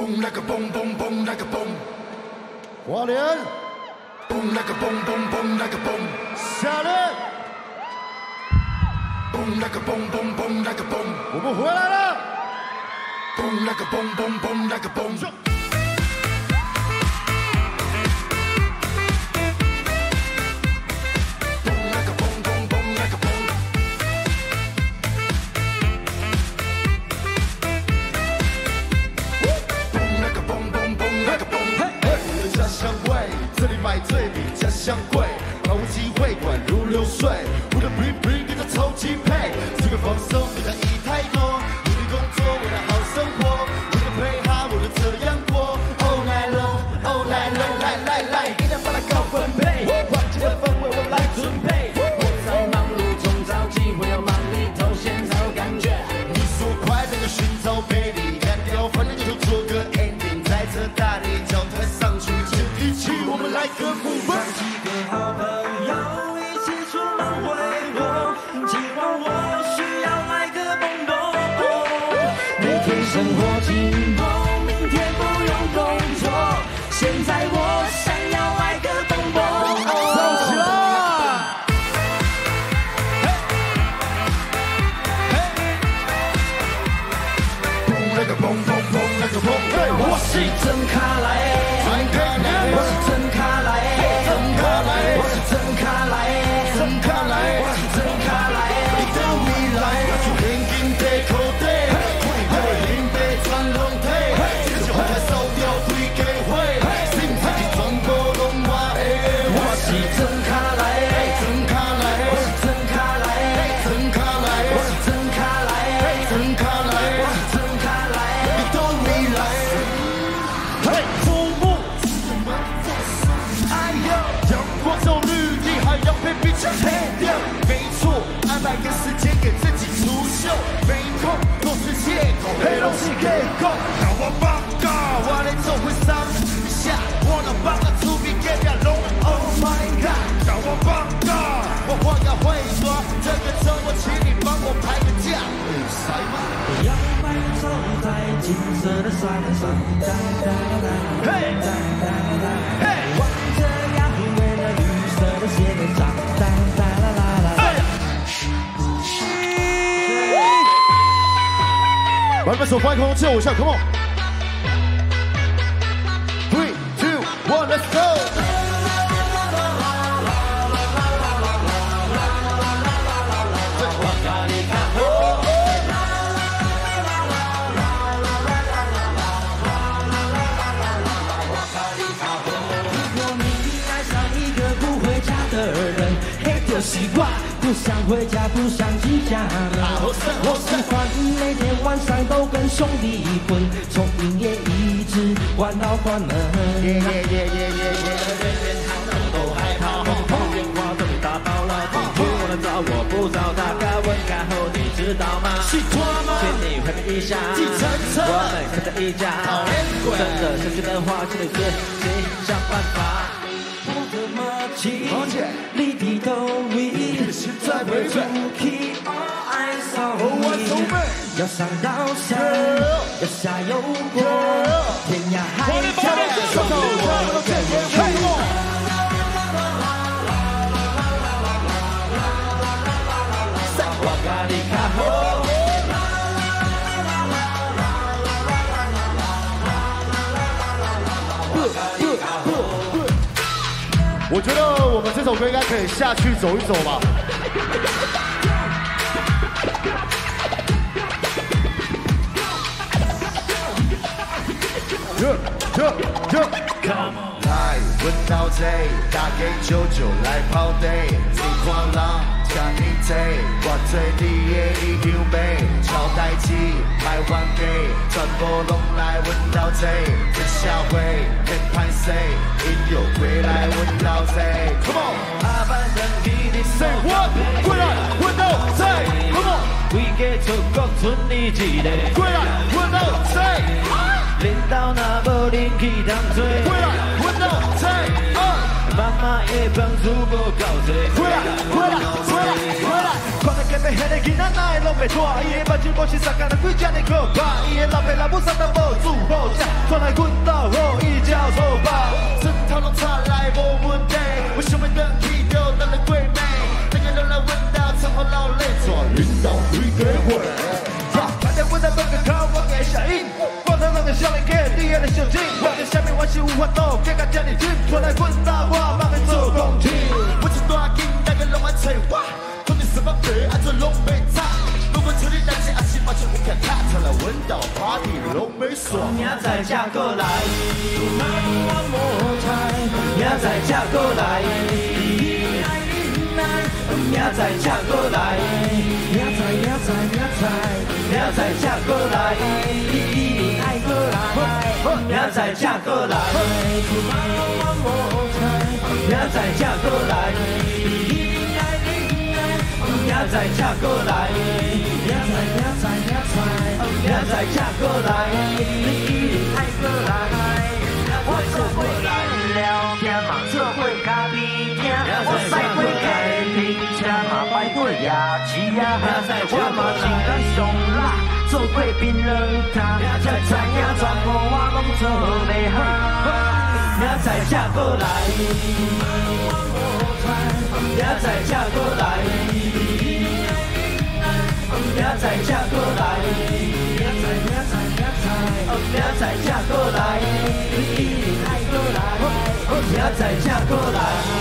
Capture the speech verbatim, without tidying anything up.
Boom like a boom, boom, boom like a boom. 花莲 Boom like a boom, boom, boom like a boom. 下联 Boom like a boom, boom, boom like a boom. 我们回来了 Boom like a boom, boom, boom like a boom. Boom like a boom, boom, boom like a boom. Boom like a boom, boom, boom like a boom. 我的家乡味，这里买醉比家乡贵，毫无机会管如流水。我的 bling bling 跟着超级配，这个放松不要意太多，努力工作为了好生活，为了配合我的这样过。Oh night long, oh night long， 来来来，给他把它高分配，环境的氛围我来准备。 我在忙碌中找机会，要忙里偷闲才有感觉。 你说快乐就寻找魅力，干掉烦恼就做个 ending， 在这大地脚踏上去，接地气，我们来个不分。 几个好朋友一起出门挥霍，今晚我需要来个蹦蹦。每天生活紧绷，明天不用工作，现在我想要来个蹦蹦。 走起来！ Boom like a boom, boom, boom like a boom. 我是真卡来，我是真卡来，我是真卡来， 真卡来， 我是真卡来。 你的未来，就现金在口袋，快乐林北转龙体，这个就开烧掉推给会，心态全部拢我的。 我是真卡来， 真卡来， 我是真卡来， 真卡来， 我是真卡来， 真卡来， 我是真卡来。 你的未来。嘿，父母，哎呦，阳光走绿地，还要被逼着黑掉。没错，安排个时间给自己出秀，没空都是借口，黑东西给够。让我报告，我来做会上一下，我能帮个出名给点龙。Oh my god， 让我报告，我话要会说，这个周末请你帮我排个假。塞吗？ 摇摆的走在金色的沙滩上，哒哒哒哒哒哒哒哒，望着亚虎为了绿色的鞋跟上，哒哒啦啦啦。 把你们手放在空中，借我一下 ，Come on。Three, two, one, let's go。 习惯不想回家，不想进家门。我喜欢每天晚上都跟兄弟混，从营业一直玩到关门。 耶耶耶耶耶耶！ 人人喊都害怕，电话都被打爆了。今天我来找我不找他，该问该后你知道吗？ 是拖吗？ 请你回避一下， 计程车， 我们开在一家。真的想去的话，请你自己想办法。我的马吉，离地都离，再不出去，爱上你。要上到山，要下有过，天涯海角，送给我更远。在我咖喱卡后。 我觉得我们这首歌应该可以下去走一走吧。Yeah, yeah, yeah. Come on. 来，闻到这，打给九九来跑地，你看人甲你坐，我做你的李香妹，超代志卖冤家，全部拢来闻到这，这社会变歹势，音乐归来闻到这。Come on. Say what? 归来闻到这。Come on. 规家出国剩你一个， 归来闻到这。 恁兜若无人去通做， 回来，回到这， 妈妈的帮助无够多， 回来，回来，回来，回来。看得隔壁迄个囡仔哪会拢袂大，伊的目睭无是三工，几只的可怕，伊的老爸老母啥都无住好食， 传来阮兜好意照错吧。 枕头拢插来无问题，我想要转去就等来过暝，等下拢来阮兜窗口流泪，带恁到开家会。 反正阮在做个靠我的声音，我头两个少年客，你还在想钱，我着啥物我是有法度，结甲遮尔紧，传来阮兜我慢慢做公事。 我一大斤，大家拢爱找我，可能什么地安怎拢袂差。不管处理代志，还是马上有看卡，出来阮兜 party 拢袂煞。 明仔才过来，慢慢摸彩，明仔才过来，你爱你爱，明仔才过来，明仔明仔明仔，明仔才过来，你爱过来，明仔才过来，慢慢摸彩，明仔才过来，你爱你爱，明仔才过来，明仔明仔明仔，明仔才过来，你爱过来，我做过来了，天嘛做过咖啡厅，我驶过家庭车嘛摆过夜市啊，我嘛是咱上辣，做过槟榔摊，才知影全部我拢做袂下，明仔才过来，明仔才过来，明仔才过来，明仔明仔明仔，明仔才过来，你一定爱过来，明仔才过来。